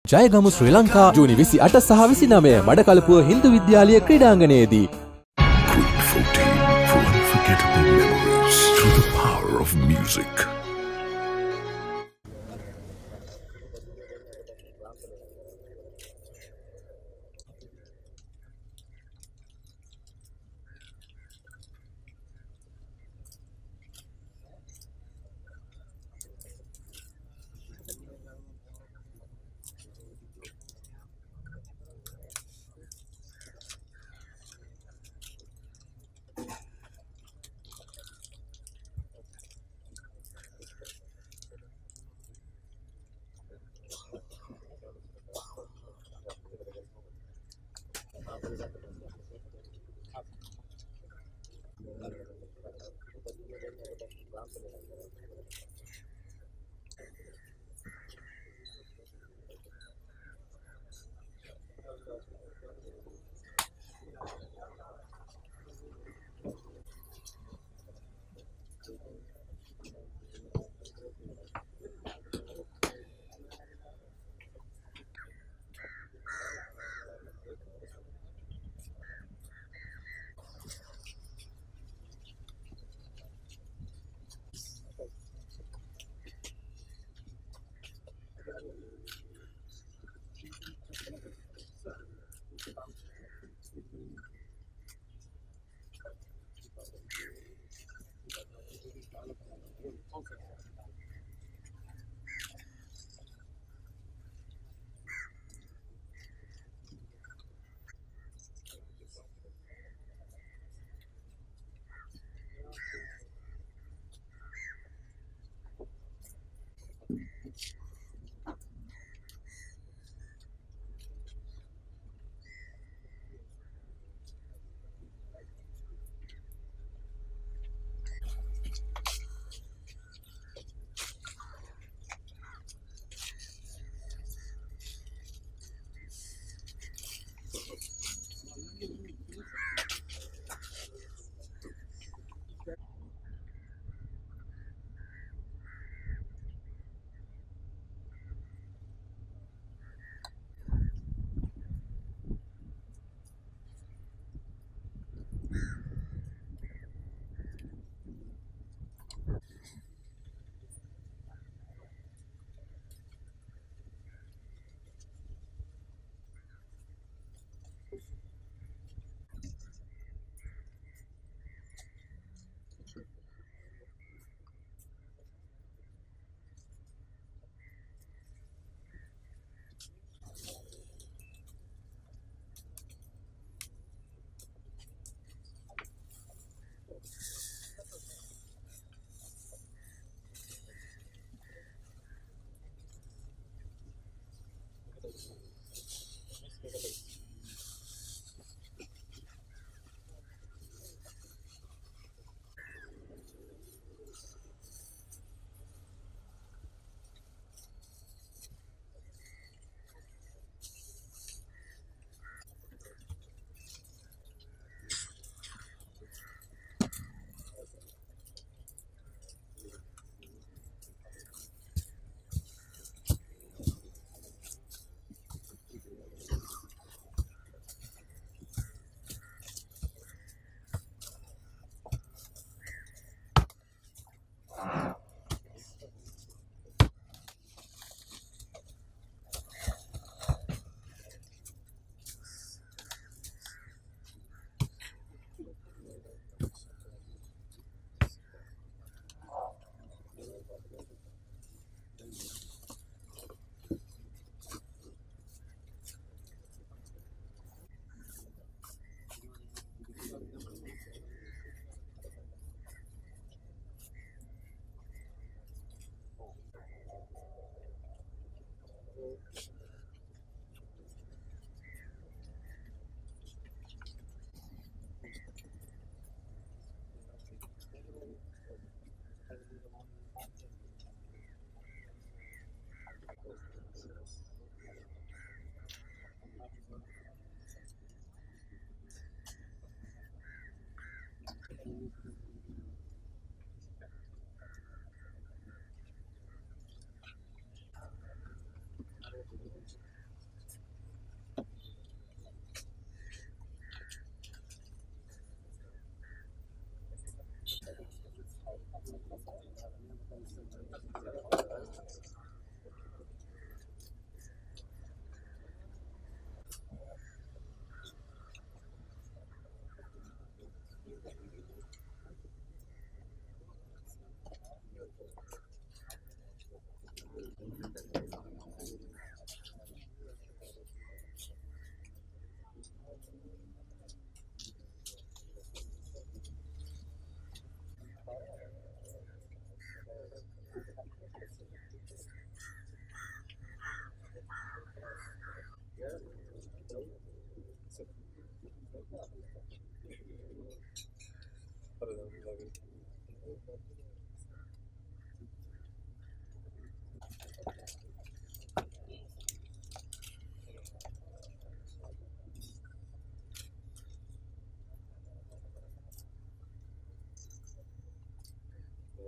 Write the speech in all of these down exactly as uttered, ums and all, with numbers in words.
ජයගමු ශ්‍රී ලංකා ජූනි විසි අට සහ විසි නවය මඩකලපුව හින්දු විද්‍යාලය ක්‍රීඩාංගණයේදී. Group fourteen for unforgettable memories through the power of music.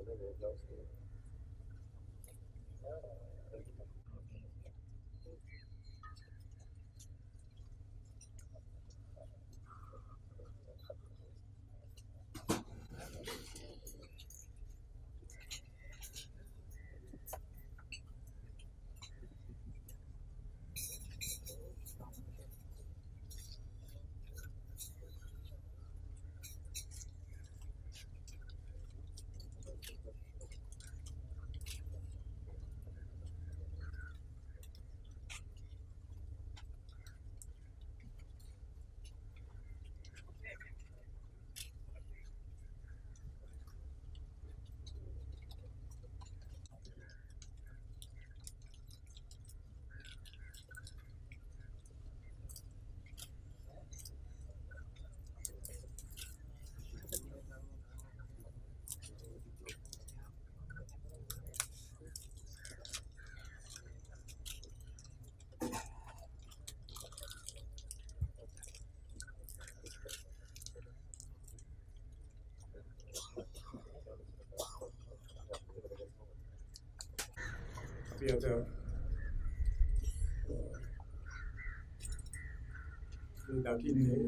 අපි අද මේ දකින්නේ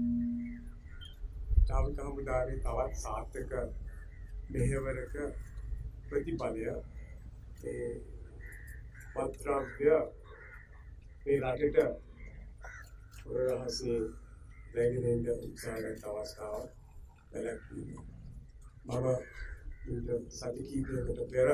නාවික හමුදාවේ තවත් සාර්ථක මෙහෙවරක ප්‍රතිඵලය ඒ පත්‍රාව්‍ය මේ රටට රහසේ දැගෙන ඉන්න උත්සාහයක් අවස්ථාව වැළැක්වීම. මම ඊට සති කිහිපයකට පෙර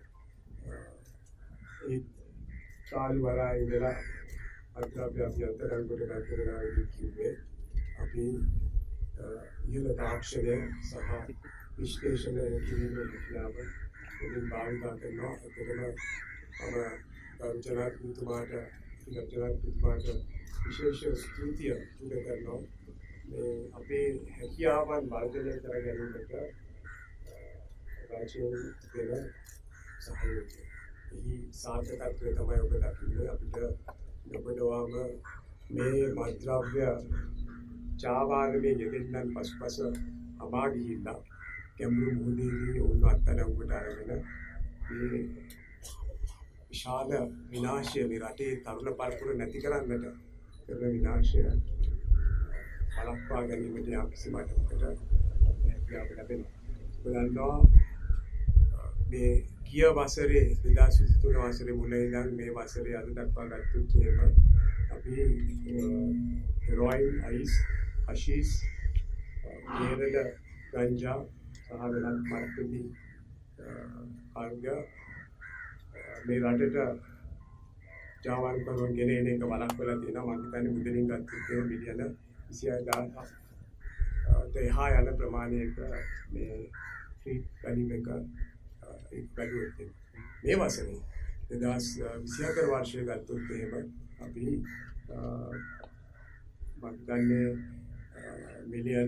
ඒ කාලි වරාය ඉඳලා අත්‍යවශ්‍ය අභ්‍යන්තර කොට ගන්න කිව්වේ අපි ඉහළ තාක්ෂණය සහ විශ්ලේෂණය කිරීමේ හැකියාව මුලින් භාවිතා කරනවා. ඒකම මම ජනාධිපතිතුමාට ජනාධිපතිතුමාට විශේෂ ස්තුතිය පුද කරනවා. මේ අපේ හැකියාවන් වර්ධනය කර ගැනීමට රාජ්‍යයෙන් දෙන සහයෝගය. මේ සාර්ථකත්වය තමයි ඔබ දකින්නේ. අපිට ඔබදවාම මේ මද්‍රව්‍ය ජාවාරමේ යෙදෙන්නන් පසුපස අමා ගිහිල්ලා ගැඹුරු මුහුදේදී ඔවුන් අත්අඩංගුවට අරගෙන මේ විශාල විනාශය මේ රටේ තරුණ පරපුර නැති කරන්නට කරන විනාශය වළක්වා ගැනීමට යම් කිසි මට්ටමකට හැකියාව ලැබෙනවා. ඔයගොල්ලෝ මේ ගිය වසරේ දෙදාස් විසිතුන වසරේ මුල ඉඳන් මේ වසරේ අද දක්වා ගත්තොත් එහෙම අපි හෙරොයින්, අයිස්, හෂීෂ්, කේරළ ගංජා සහ වෙනත් මාර්කටි අංග මේ රටට ජාවාන් කරන ගෙනෙන එක වළක්වලා තියෙනවා. මම හිතන්නේ මුදලින් ගත්තොත් ඒ බිලියන විසිහය දහසක් දෙහා යන ප්‍රමාණයක මේ ෆ්‍රීට් වැලියු එක ඒක බැලුවොත් මේ වසරේ දෙදාස් විසිහතර වර්ෂයේ ගත්තොත් එහෙම අපි මම හිතන්නේ මිලියන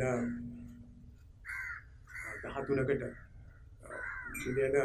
දහතුනකට මිලියන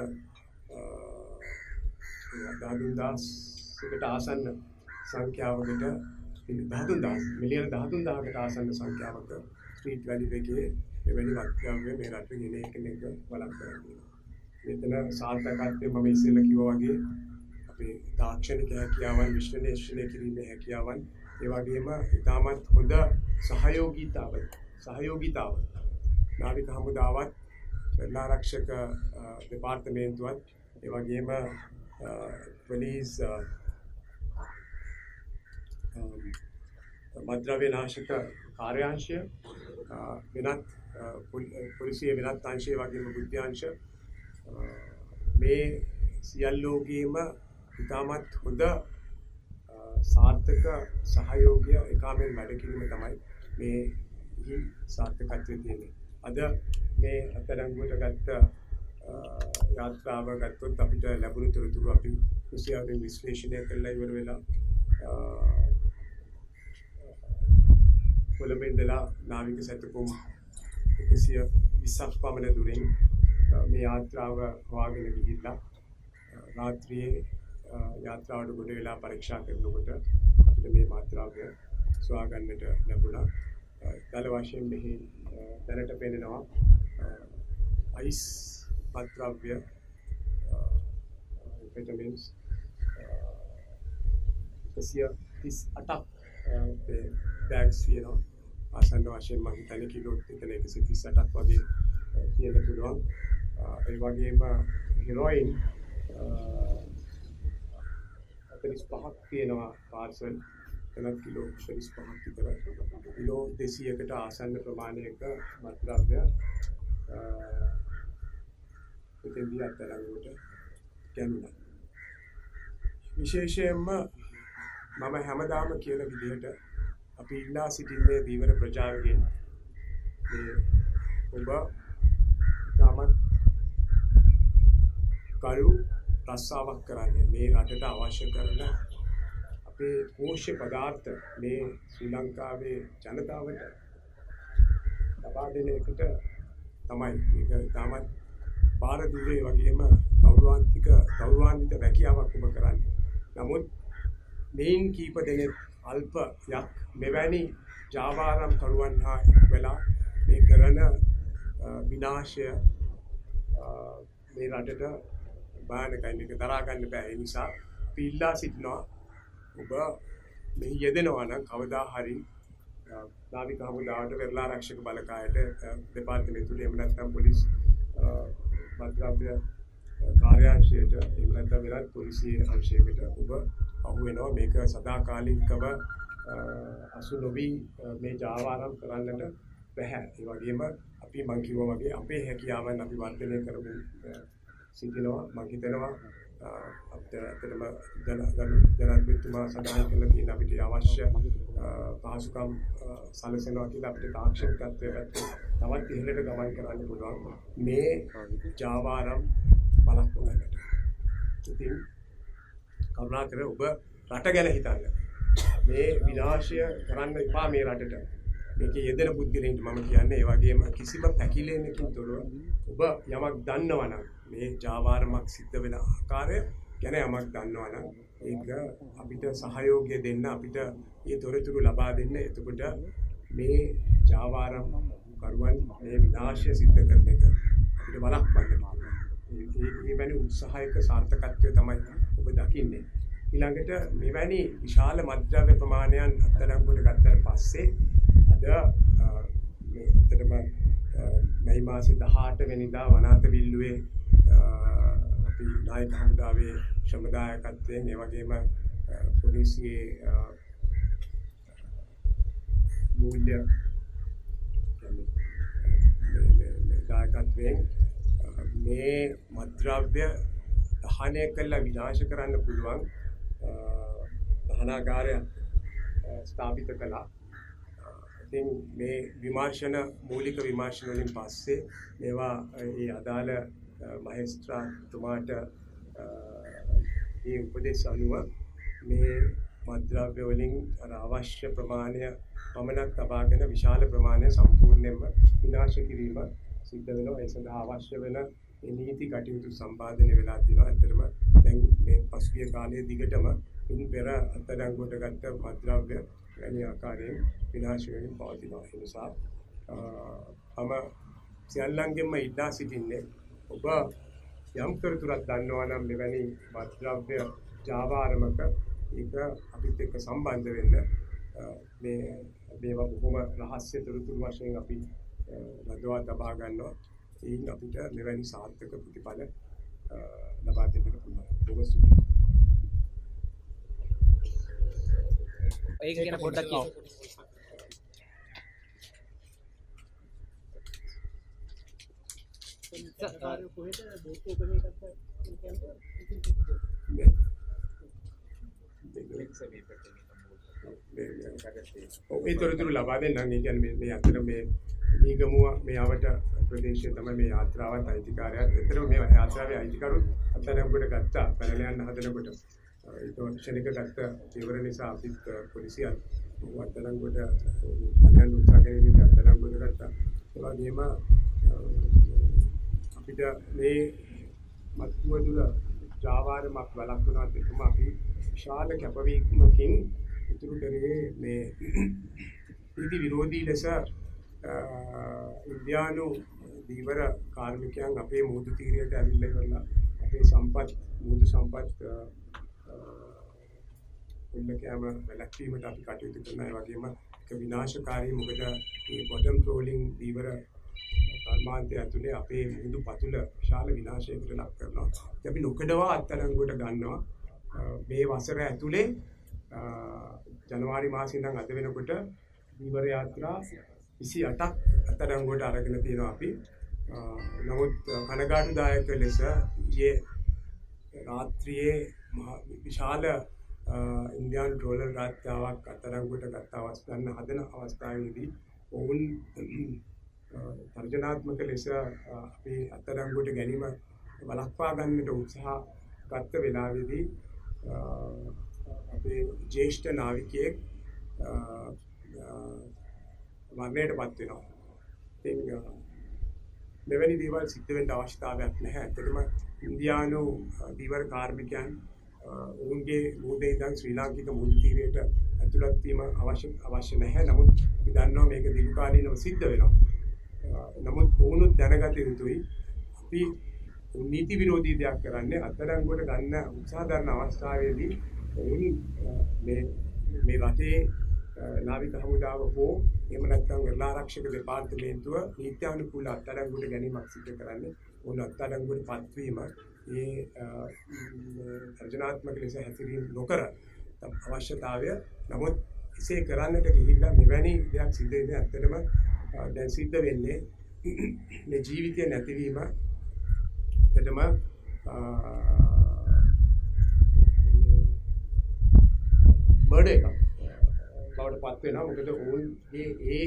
දහතුන් දහසකට ආසන්න සංඛ්‍යාවකට දහතුන් දහස් මිලියන දහතුන් දහසකට ආසන්න සංඛ්‍යාවක ස්ට්‍රීට් වැලියු එකේ මෙවැනි වක්‍යාවේ මේ රටේ ගෙන එක එක වළක්වනවා. මෙතන සාර්ථකත්වය මම ඉස්සෙල්ලා කිව්වා වගේ අපේ තාක්ෂණික හැකියාවන් විශ්ලේෂණය කිරීමේ හැකියාවන් ඒ වගේම ඉතාමත් හොඳ සහයෝගීතාවය සහයෝගීතාව නාවික හමුදාවත් ආරක්ෂක දෙපාර්තමේන්තුවත් ඒ වගේම පොලිස් මද්‍රව්‍ය නාශක කාර්යාංශය වෙනත් පොලිසිය වෙනත් අංශය වගේම බුද්ධාංශ මේ සියල්ලෝගේම ඉතාමත් හොඳ සාර්ථක සහයෝගය එකාමෙන් වැඩ කිරීම තමයි මේ සාර්ථකත්වය තියෙන්නේ. අද මේ අත්අඩංගුවට ගත්ත යාත්‍රාව ගත්තොත් අපිට ලැබුණු තොරතුරු අපි රුසියාවෙන් විශ්ලේෂණය කරලා ඉවර වෙලා කොළඹ ඉඳලා නාවික සැතපුම් එකසිය විස්සක් පමණ දුරින් මේ යාත්‍රාව වාගෙන ගිහිල්ලා රාත්‍රියේ යාත්‍රාවට ගොඩ වෙලා පරීක්ෂා කරනකොට අපිට මේ මාත්‍රාවය සොයා ගන්නට ලැබුණා. දල වශයෙන් මෙහි දැනට පෙනෙනවා අයිස් මත්ද්‍රව්‍ය vitamins එකසිය තිස් අටක් බෑග්ස් තියෙනවා. ආසන්න වශයෙන් මම හිතන්නේ කිලෝ එතන එකසිය තිස් අටක් වගේ කියන්න පුළුවන්. ඒ වගේම හෙරොයින් හතළිස් පහක් තියෙනවා පාර්සල්. එතනත් කිලෝ හතළිස් පහක් විතර. කිලෝ දෙසීයකට ආසන්න ප්‍රමාණයක මත්ද්‍රව්‍ය එතෙන්දී අත්අඩංගුවට ගැනුණා. විශේෂයෙන්ම මම හැමදාම කියන විදිහට අපි ඉල්ලා සිටින්නේ දීවර ප්‍රජාවගෙන් මේ ඔබ තමත් කරු රස්සාවක් කරන්නේ මේ රටට අවශ්‍ය කරන අපේ පෝෂ්‍ය පදාර්ථ මේ ශ්‍රී ලංකාවේ ජනතාවට ලබා දෙන එකට තමයි මේක තමත් බාර දුරේ වගේම ගෞරවාන්විත ගෞරවාන්විත රැකියාවක් ඔබ කරන්නේ. නමුත් මේන් කීප දෙනෙක් අල්ප යක් මෙවැනි ජාවාරම් කරුවන් හා එක්වෙලා මේ කරන විනාශය මේ රටට භයානකයි. මේක දරා ගන්න බෑ. ඒ නිසා අපි ඉල්ලා සිටිනවා ඔබ මෙහි යෙදෙනවා නම් කවදා හරි නාවික හමුදාවට වෙරළා ආරක්ෂක බලකායට දෙපාර්තමේන්තුවට එහෙම නැත්නම් පොලිස් මත්ද්‍රව්‍ය කාර්යාංශයට එහෙම නැත්නම් වෙනත් පොලිසිය අංශයකට ඔබ අහු වෙනවා. මේක සදාකාලිකව අසු නොවි මේ ජාවාරම් කරන්නට බැහැ. ඒ වගේම අපි මං කිව්වා වගේ අපේ හැකියාවන් අපි වර්ධනය කරමින් සිටිනවා. මං හිතනවා අපිට ඇත්තටම ජනාධිපතිතුමා සඳහන් කළා තියෙන අපිට අවශ්‍ය පහසුකම් සැලසෙනවා කියලා අපිට තාක්ෂණිකත්වයේ පැත්තෙන් තවත් ඉහළට ගමන් කරන්න පුළුවන් මේ ජාවාරම් බලක්වන්නට. ඉතින් කරුණාකර ඔබ රට ගැන හිතන්න. මේ විනාශය කරන්න එපා මේ රටට. මේකේ යෙදෙන පුද්ගලයන්ට මම කියන්නේ ඒ වගේම කිසිම පැකිලෙන්නකින් තොරව ඔබ යමක් දන්නවා නම් මේ ජාවාරමක් සිද්ධ වෙන ආකාරය ගැන යමක් දන්නවා නම් ඒක අපිට සහයෝගය දෙන්න, අපිට මේ තොරතුරු ලබා දෙන්න. එතකොට මේ ජාවාරම් කරුවන් මේ විනාශය සිද්ධ කරන එක අපිට වළක්වන්න පුළුවන්. මේ වැනි උත්සාහයක සාර්ථකත්වය තමයි ඔබ දකින්නේ. ඊළඟට මෙවැනි විශාල මත්ද්‍රව්‍ය ප්‍රමාණයන් අත්අඩංගුවට ගත්තට පස්සේ අද මේ ඇත්තටම මැයි මාසේ දහඅට වෙනිදා වනාත විල්ලුවේ අපි නායක හමුදාවේ ශ්‍රමදායකත්වයෙන් ඒ වගේම පොලිසියේ මූල්‍ය දායකත්වයෙන් මේ මත්ද්‍රව්‍ය දහනය කළා විනාශ කරන්න පුළුවන් දහනාගාරය ස්ථාපිත කළා. ඉතින් මේ විමර්ශන මූලික විමර්ශන වලින් පස්සේ මේවා ඒ අදාළ මහේස්ත්‍රාතුමාට මේ උපදේශ අනුව මේ මත්ද්‍රව්‍ය වලින් අවශ්‍ය ප්‍රමාණය පමණක් තබාගෙන විශාල ප්‍රමාණය සම්පූර්ණයෙන්ම විනාශ කිරීම සිද්ධ වෙනවා. ඒ සඳහා අවශ්‍ය වෙන නීති කටයුතු සම්පාදනය වෙලා තියෙනවා. ඇත්තටම දැන් මේ පසුගිය කාලයේ දිගටම ඉන් පෙර අත්අඩංගුවට ගත්ත මත්ද්‍රව්‍ය වැනි ආකාරයෙන් විනාශ වෙමින් පවතිනවා. ඒ නිසා මම සියල්ලන්ගෙන්ම ඉල්ලා සිටින්නේ ඔබ යම් තොරතුරක් දන්නවා නම් මෙවැනි මත්ද්‍රව්‍ය ජාවාරමක ඒක අපිත් එක්ක සම්බන්ධ වෙන්න. මේ මේවා බොහොම රහස්‍ය තොරතුරු වශයෙන් අපි රඳවා තබා ගන්නවා. ඒන් අපිට මෙවැනි සාර්ථක ප්‍රතිඵල ලබා දෙන්නට පුළුවන්. බොහොම සුදුසු. ඒක ගැන පොඩ්ඩක් කියන්න. ඒ තොරතුරු ලබා දෙන්නම්. ඒ කියන්නේ මේ අතර මේ මීගමුව මේ ආවට ප්‍රදේශයේ තමයි මේ යාත්‍රාවත් අයිතිකාරයත්. ඒතරම මේ යාත්‍රාවේ අයිතිකරුත් අත්අඩංගුවට ගත්තා. පැනල යන්න හදනකොට ඒක ක්ෂණික ගත්ත ජීවර නිසා අපිත් පොලිසියත් අත්අඩංගුවට ගන්න උත්සාහ කිරීමෙන් අත්අඩංගුවට ගත්තා. ඒ වගේම අපිට මේ මත්තුව තුළ ජාවාරමක් වළක්වනවා දෙකම අපි විශාල කැපවීමකින් ඉතුරු කරේ මේ නීති විරෝධී ලෙස ඉන්දියානු දීවර කාර්මිකයන් අපේ මුහුදු තීරයට ඇවිල්ලා ඉවරලා අපේ සම්පත් මුහුදු සම්පත් උල්ලකෑම වැළැක්වීමට අපි කටයුතු කරනවා. ඒ වගේම ඒක විනාශකාරී මොකද මේ බොටම් ට්‍රෝලිං දීවර කර්මාන්තය ඇතුලේ අපේ මුහුදු පතුල විශාල විනාශයකට ලක් කරනවා. අපි නොකඩවා අත්අඩංගුවට ගන්නවා. මේ වසර ඇතුලේ ජනවාරි මාසෙ ඉඳන් අද වෙනකොට දීවර යාත්‍රා විසි අටක් අත්අඩංගුවට අරගෙන තියෙනවා අපි. නමුත් කනගාටුදායක ලෙස ඊයේ රාත්‍රියේ විශාල ඉන්දියානු ඩොලර් රාත්‍යාවක් අත්අඩංගුවට ගත්ත අවස්ථාවන හදන අවස්ථාවේදී ඔවුන් තර්ජනාත්මක ලෙස අපි අත්අඩංගුවට ගැනීම වළක්වා ගන්නට උත්සාහ ගත්ත වෙලාවේදී අපේ ජ්‍යෙෂ්ඨ නාවිකයෙක් මරණයට පත් වෙනවා. ඉතින් මෙවැනි දේවල් සිද්ධ වෙන්න අවශ්‍යතාවයක් නැහැ. ඇත්තටම ඉන්දියානු දීවර කාර්මිකයන් ඔවුන්ගේ මුහුදේ ඉඳන් ශ්‍රී ලාංකික මුහුදු තීරයට ඇතුළත් වීම අවශ්‍ය අවශ්‍ය නැහැ. නමුත් අපි දන්නවා මේක දීර්ඝ කාලීනව සිද්ධ වෙනවා. නමුත් ඔවුනුත් දැනගත යුතුයි අපි නීති විරෝධී දෙයක් කරන්නේ අත්අඩංගුවට ගන්න උත්සාහ කරන අවස්ථාවේදී ඔවුන් මේ මේ රටේ නාවික හමුදාව හෝ එහෙම නැත්නම් වෙරළාරක්ෂක දෙපාර්තමේන්තුව නීත්‍යානුකූල අත්අඩංගුවට ගැනීමක් සිදු කරන්නේ ඔවුන් අත්අඩංගුවට පත්වීම ඒ සර්ජනාත්මක ලෙස හැසිරීම නොකර අවශ්‍යතාවය. නමුත් එසේ කරන්නට ගිහිල්ලා මෙවැනි දෙයක් සිද්ධ වෙන්නේ ඇත්තටම දැන් සිද්ධ වෙන්නේ මේ ජීවිතය නැතිවීම ඇත්තටම මර්ඩර් එකක් බවට පත් වෙනවා. මොකද ඔවුන්ගේ ඒ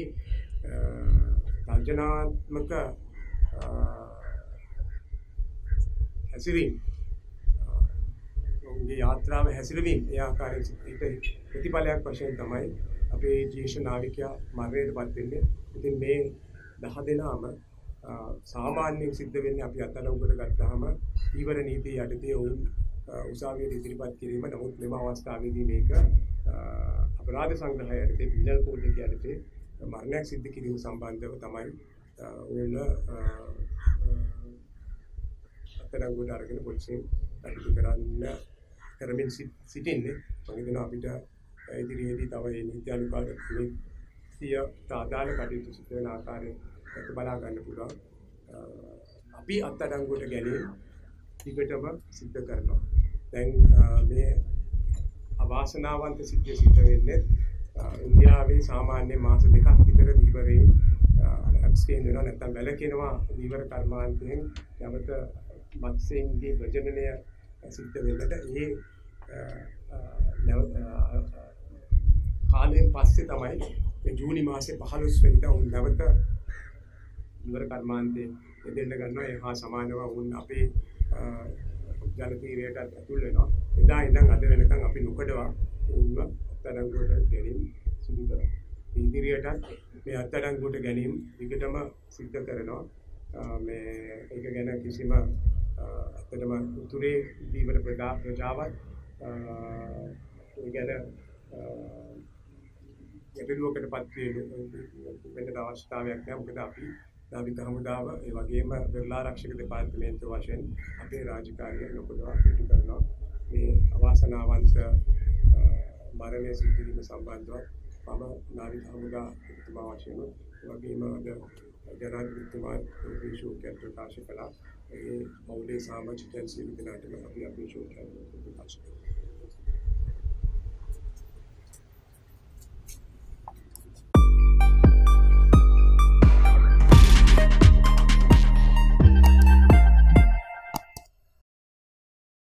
තර්ජනාත්මක හැසිරීම ඔවුන්ගේ යාත්‍රාව හැසිරවීම ඒ ආකාරයෙන් ඊට ප්‍රතිඵලයක් වශයෙන් තමයි අපේ ජ්‍යෙෂ්ඨ නාවිකයා මරණයට පත් වෙන්නේ. ඉතින් මේ දහ දෙනාම සාමාන්‍යයෙන් සිද්ධ වෙන්නේ අපි අත්අඩංගුවට ගත්තාම ඊවර නීතිය යටතේ ඔවුන් උසාවියට ඉදිරිපත් කිරීම. නමුත් මෙම අවස්ථාවේදී මේක අපරාධ සංග්‍රහය යටතේ පිනල් කෝඩ් එක යටතේ මරණයක් සිද්ධ කිරීම සම්බන්ධව තමයි ඔවුන් අත්අඩංගුවට අරගෙන පොලිසියෙන් කටයුතු කරන්න කරමින් සිටින්නේ. මම හිතනවා අපිට ඉදිරියේදී තව මේ නීත්‍යානුකූල නීතිය ආදාළ කටයුතු සිදු වෙන ආකාරය බලා ගන්න පුළුවන්. අපි අත්අඩංගුවට ගැනීම ටිකටම සිද්ධ කරනවා. දැන් මේ අවාසනාවන්ත සිද්ධිය සිද්ධ වෙන්නේ ඉන්දියාවේ සාමාන්‍ය මාස දෙකක් විතර දීවරයෙන් ඇබ්ස්ටේන් වෙනවා නැත්නම් වැළකෙනවා දීවර කර්මාන්තයෙන් නැවත මත්ස්‍යයන්ගේ ප්‍රජනනය සිද්ධ වෙන්නට. ඒ කාලයෙන් පස්සේ තමයි මේ ජූනි මාසේ පහළොස් වෙනිදා උන් නැවත දීවර කර්මාන්තයේ යෙදෙන්න ගන්නවා. ඒ හා සමානව උන් අපේ ජල තීරයට ඇතුල් වෙනවා. එදා ඉඳන් අද වෙනකන් අපි නොකඩවා උන්ව අත්අඩංගුවට ගැනීම සිදු කරනවා. ඉදිරියටත් මේ අත්අඩංගුවට ගැනීම විකටම සිද්ධ කරනවා. මේ ඒක ගැන කිසිම අත්‍තරම උතුරේ දීවර ප්‍රජාවත් ඒ ගැන ගැටලුවකට පත් වෙන්න අවශ්‍යතාවයක් නැහැ. මොකද අපි නාවික හමුදාව ඒ වගේම වෙරළාරක්ෂක දෙපාර්තමේන්තුව වශයෙන් අපේ රාජකාරිය නොකඩවා කටයුතු කරනවා. මේ අවාසනාවන්ත මරණය සිදු වීම සම්බන්ධව මම නාවික හමුදා එතුමා වශයෙන් ඒ වගේම අද ජනාධිපතිතුමා ශෝකයක් ප්‍රකාශ කළා. ඒ මෞලික සමාජිකයන් සියලු දෙනාටම අපි අපේ ශෝකය ප්‍රකාශ කරනවා.